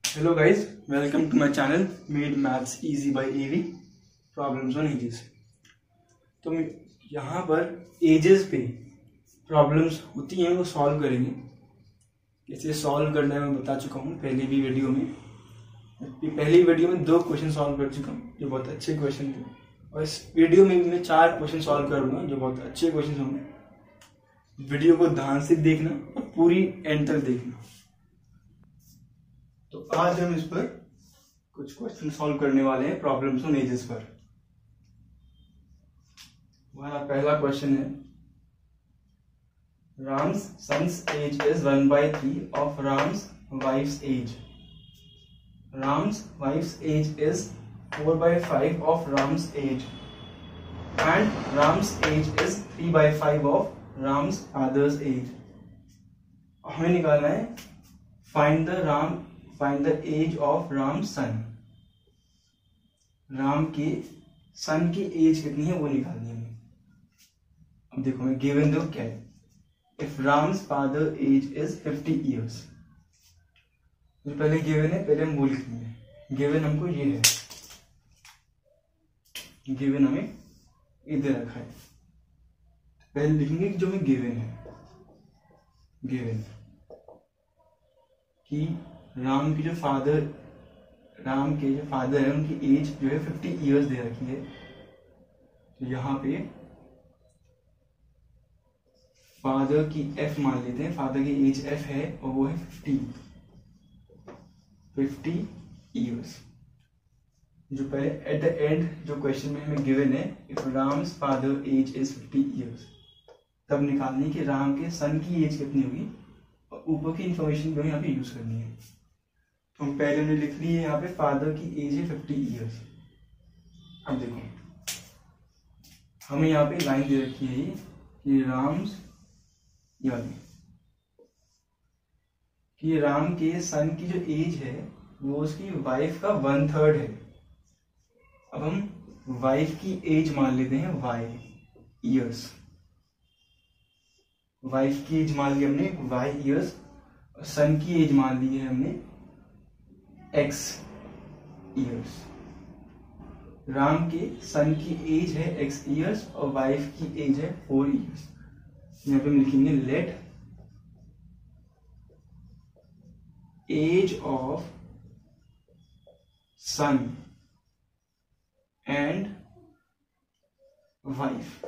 Hello guys, welcome to my channel Made Maths Easy by AV Problems on Ages। तो यहाँ पर edges पे problems होती हैं वो सॉल्व करेंगे। कैसे सॉल्व करना है मैं बता चुका हूँ पहले भी वीडियो में। पहली वीडियो में 2 क्वेश्चन सॉल्व कर चुका हूँ जो बहुत अच्छे क्वेश्चन थे, और इस वीडियो में मैं 4 क्वेश्चन सॉल्व करूँगा जो बहुत अच्छे क्वेश्चन होंगे। वीडियो को ध्यान से देखना और पूरी एंड तक देखना। तो आज हम इस पर कुछ क्वेश्चन सॉल्व करने वाले हैं प्रॉब्लम्स ऑन एजेस पर। हमारा पहला क्वेश्चन है, Ram's son's age is 1/3 of Ram's wife's age. Ram's wife's age is 4/5 of Ram's age and Ram's age is 3/5 of Ram's father's age. हमें निकालना है find the age of Ram son. Ram के सन की एज कितनी है वो निकालनी है हमें। अब देखो मैं गिवन दो क्या है। If Ram's father age is 50 years, जो पहले गिवन है पहले हम बोल लिखेंगे। गिवन हमको ये है, गिवन हमें इधर रखा है। पहले लिखेंगे कि जो हमें गिवन है, गिवन कि राम के जो फादर है उनकी एज जो है 50 ईयर्स दे रखी है। तो यहाँ पे फादर की एफ मान लेते हैं। फादर की एज एफ है और वो है 50 ईयर्स। जो पहले एट द एंड जो क्वेश्चन में हमें गिवन है, if Ram's father age is 50 years, तब निकालनी कि राम के सन की एज कितनी होगी और ऊपर की इंफॉर्मेशन जो यहाँ पे यूज करनी है। तो हम पहले ने लिख ली है यहाँ पे फादर की एज है 50 ईयर्स। अब देखो हमें यहाँ पे लाइन दे रखी है कि राम्स कि राम के सन की जो एज है वो उसकी वाइफ का 1/3 है। अब हम वाइफ की एज मान लेते हैं y ईयर्स। वाइफ की एज मान ली हमने y ईयर्स और सन की एज मान ली है हमने x ईयर्स। राम के सन की एज है x ईयर्स और वाइफ की एज है 4 ईयर्स। यहाँ पे हम लिखेंगे let age of son and wife.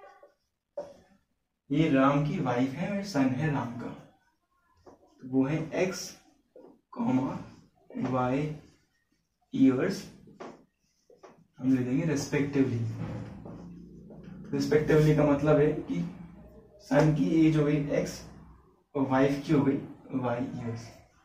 ये राम की वाइफ है और सन है राम का, तो वो है x, y ईयर्स। हम ले देंगे रेस्पेक्टिवली। रेस्पेक्टिवली का मतलब है कि सन की एज हो गई x और वाइफ की हो गई y ईयर्स।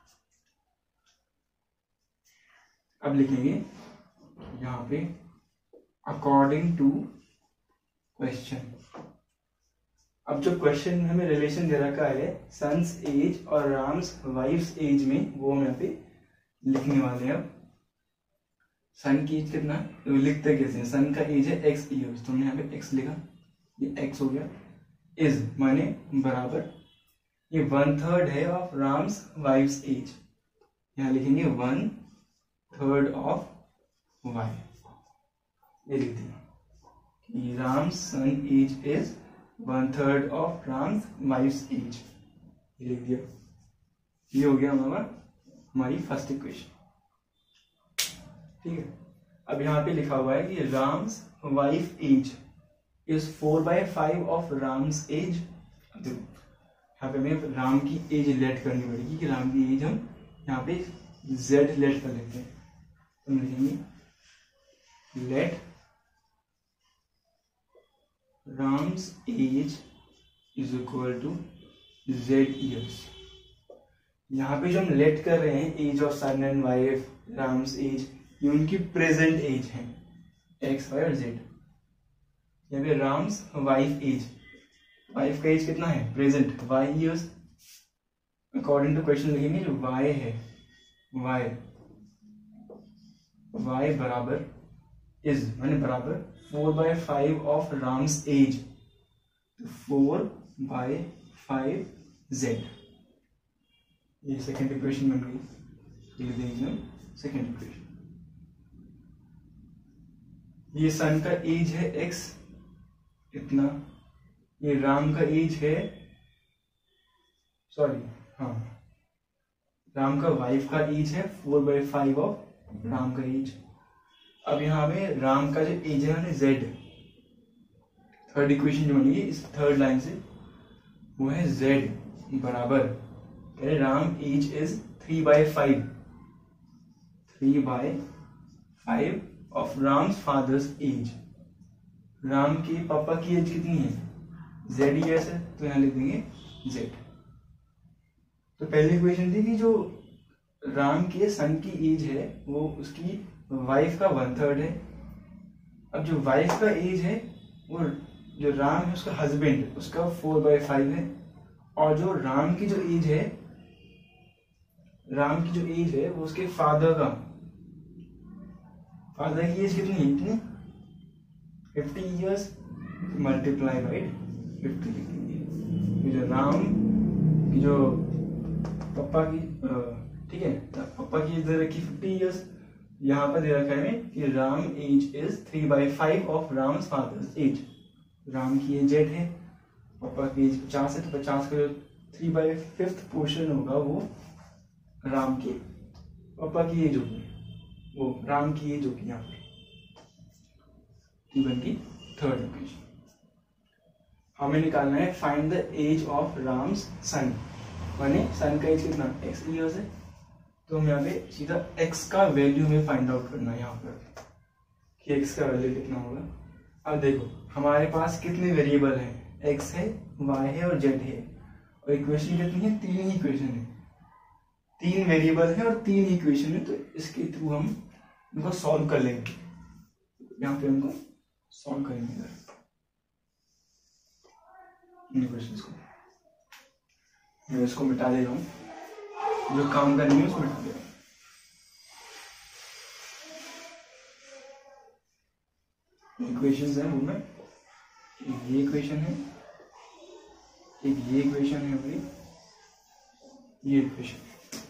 अब लिखेंगे यहां पे अकॉर्डिंग टू क्वेश्चन। अब जो क्वेश्चन में हमें रिलेशन दे रखा है सन्स एज और राम्स वाइफ्स एज में, वो हम यहाँ पे लिखने वाले हैं। अब सन की एज कितना है तो लिखते कैसे हैं। सन का एज है x ईयर्स, तो हमने यहाँ पे x लिखा, ये x हो गया। इज माने बराबर, ये 1/3 है ऑफ राम्स वाइफ्स एज। यहाँ लिखेंगे 1/3 ऑफ y। ये लिख दिया, Ram's son age is 1/3 of Ram's wife's age. ये लिख दिया। ये हो गया हमारी फर्स्ट इक्वेशन। ठीक है। अब यहाँ पे लिखा हुआ है कि Ram's wife age is 4/5 of Ram's age. देखो यहाँ पे हमें राम की एज लेट करनी पड़ेगी कि राम की एज हम यहाँ पे z लेट कर लेते हैं। तो हम लिखेंगे let Ram's age is equal to z years. यहाँ पे जो हम लेट कर रहे हैं age of son and wife, Ram's age, ये उनकी प्रेजेंट एज है x, y और z। यहाँ पे राम्स वाइफ एज, वाइफ का एज कितना है present y years. According to question लिखेंगे जो y है, y बराबर इज माने बराबर 4/5 ऑफ राम्स एज, 4/5 z। ये सेकेंड इक्वेशन बन गई। लिख देंगे सेकेंड इक्वेशन। ये सन का एज है x इतना, ये राम का एज है, सॉरी हाँ, राम का वाइफ का एज है 4/5 ऑफ राम का एज। अब यहाँ पे राम का जो एज है z, थर्ड इक्वेशन जो बनेगी इस थर्ड लाइन से वो है z बराबर, कह रहे Ram age is 3/5 of Ram's father's age. Ram के पापा की एज कितनी है, z ईयर्स है, तो यहां लिख देंगे z। तो पहली इक्वेशन थी कि जो राम के सन की एज है वो उसकी वाइफ का 1/3 है। अब जो वाइफ का एज है वो जो राम है उसका हस्बैंड उसका 4/5 है, और जो राम की जो एज है, राम की जो एज है वो उसके फादर का, फादर की एज कितनी है, इतनी 50 ईयर्स मल्टीप्लाई बाई 50 लिखेंगे। जो राम की जो पापा की, ठीक है, पापा की एज दे रखी 50 ईयर्स, यहाँ पर दे रखा है कि Ram age is 3/5 of Ram's father's age. Ram की एज z है, पापा की एज 50 है, तो 50 का जो 3/5 पोर्शन होगा वो राम के पापा की एज होगी, वो राम की एज होगी यहाँ पे। बन की थर्ड इक्वेशन। हमें निकालना है find the age of Ram's son, माने सन का एज कितना x ईयर्स है, तो हम यहाँ पे सीधा x का वैल्यू में फाइंड आउट करना है यहाँ पर कि x का वैल्यू कितना होगा। अब देखो हमारे पास कितने वेरिएबल हैं, x है, y है और z है, और इक्वेशन कितनी है, 3 ही इक्वेशन है, 3 वेरिएबल है और 3 इक्वेशन है, तो इसके थ्रू हम इनको सॉल्व कर लेंगे। यहाँ पे हमको सॉल्व करेंगे इन इक्वेशंस को। मैं इसको मिटा दे रहा हूँ, जो काम करनी है उसको मिटा दे रहा हूँ। इक्वेशंस है वो में एक ये इक्वेशन है, एक ये इक्वेशन है अपनी, ये इक्वेशन।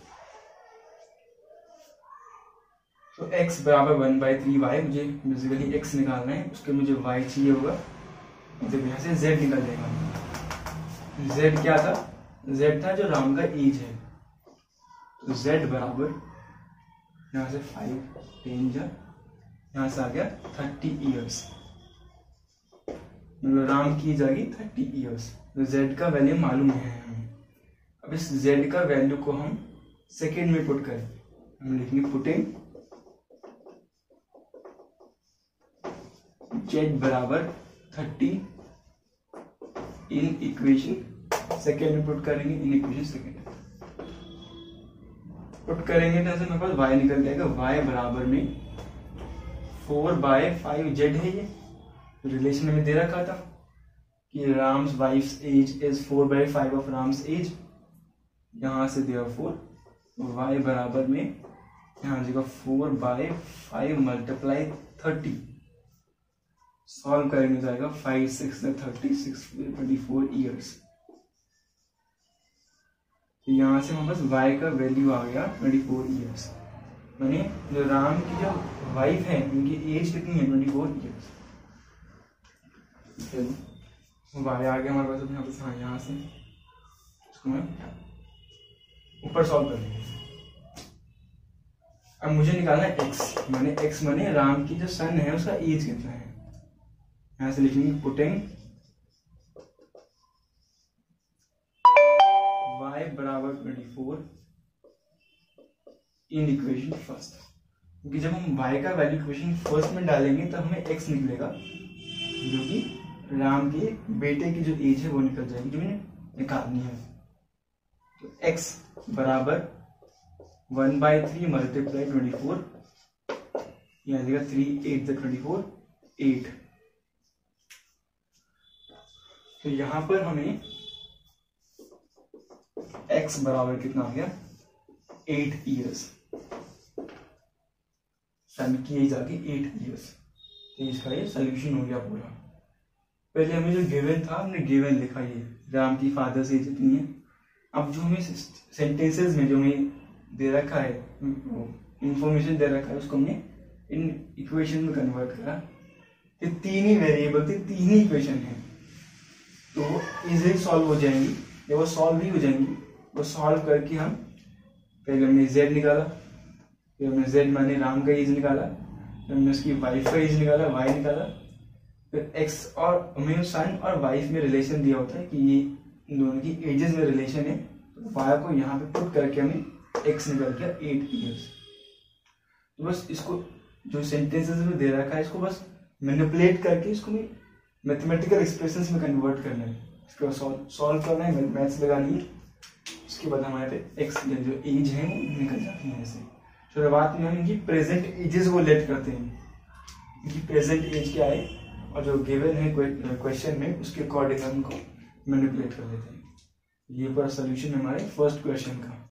तो x बराबर 1/3y, मुझे बेसिकली x निकालना है, उसके मुझे y चाहिए होगा, तो यहाँ से z निकल जाएगा। z क्या था, z था जो राम का एज है, तो z बराबर यहाँ से 5 10 जा, यहाँ से आ गया 30 ईयर्स, मतलब राम की एज आ गई 30 ईयर्स। तो z का वैल्यू मालूम है हमें। अब इस z का वैल्यू को हम सेकेंड में पुट करें, हम लिखेंगे पुटिंग z बराबर 30 इन इक्वेशन सेकेंड में पुट करेंगे, इन इक्वेशन सेकेंड पुट करेंगे तो मेरे पास y निकल जाएगा। y बराबर में 4/5 z है, ये रिलेशन में दे रखा था कि Ram's wife's age is 4/5 of Ram's age, यहां से देयरफॉर y बराबर में यहाँ देगा 4/5 मल्टीप्लाई 30, सॉल्व करेंगे जाएगा 5 6 36 24 ईयर्स। यहां से हमारे पास y का वैल्यू आ गया 24 ईयर्स, माने जो राम की जो वाइफ है उनकी एज कितनी है 24 ईयर्स। y आ गया हमारे पास, यहाँ पे यहाँ से इसको मैं ऊपर सॉल्व कर लेंगे। अब मुझे निकालना है x माने राम की जो सन है उसका एज कितना है, यहां से लिखेंगे पुटिंग y बराबर 24 इन इक्वेशन फर्स्ट, क्योंकि जब हम y का वैल्यू इक्वेशन फर्स्ट में डालेंगे तो हमें x निकलेगा, जो कि राम के बेटे की जो एज है वो निकल जाएगी, जो हमें निकालनी है। तो x बराबर 1/3 मल्टीप्लाई 24, यहाँ देगा 3 8 24 8। तो यहां पर हमें x बराबर कितना आ गया 8 ईयर्स, सन की एज आ गई 8 ईयर्स। तो इसका ये सोल्यूशन हो गया पूरा। पहले हमें जो गिवन था हमने गिवन लिखा, ये राम की फादर्स एज इतनी है। अब जो हमें सेंटेंसेस में जो हमें दे रखा है, इंफॉर्मेशन दे रखा है, उसको हमने इन इक्वेशन में कन्वर्ट करा। ये तीन ही वेरिएबल थे, तीन ही इक्वेशन है, तो वो इजीली सॉल्व हो जाएंगी। जब वो सॉल्व भी हो जाएंगी, वो सॉल्व करके हम पहले हमने z निकाला, फिर हमने z माने राम का एज निकाला, फिर हमने उसकी वाइफ का एज निकाला, y निकाला, फिर x और हमें सन और वाइफ में रिलेशन दिया होता है कि ये इन दोनों की एजेस में रिलेशन है, तो y को यहाँ पे पुट करके हमें x निकल गया 8 ईयर्स। तो बस इसको जो सेंटेंसेस में दे रखा है, इसको बस मैनिपुलेट करके इसको मैथमेटिकल एक्सप्रेशंस में कन्वर्ट करना है, इसको सॉल्व करना है, मैथ्स लगानी है, उसके बाद हमारे पे x जो एज है वो निकल जाती है। ऐसे शुरुआत में हम इनकी प्रेजेंट एजेस को लेट करते हैं, इनकी प्रेजेंट एज क्या है और जो गिवन है क्वेश्चन में उसके अकॉर्डिंग हम उनको मैनिपुलेट कर लेते हैं। ये पूरा सोल्यूशन हमारे फर्स्ट क्वेश्चन का।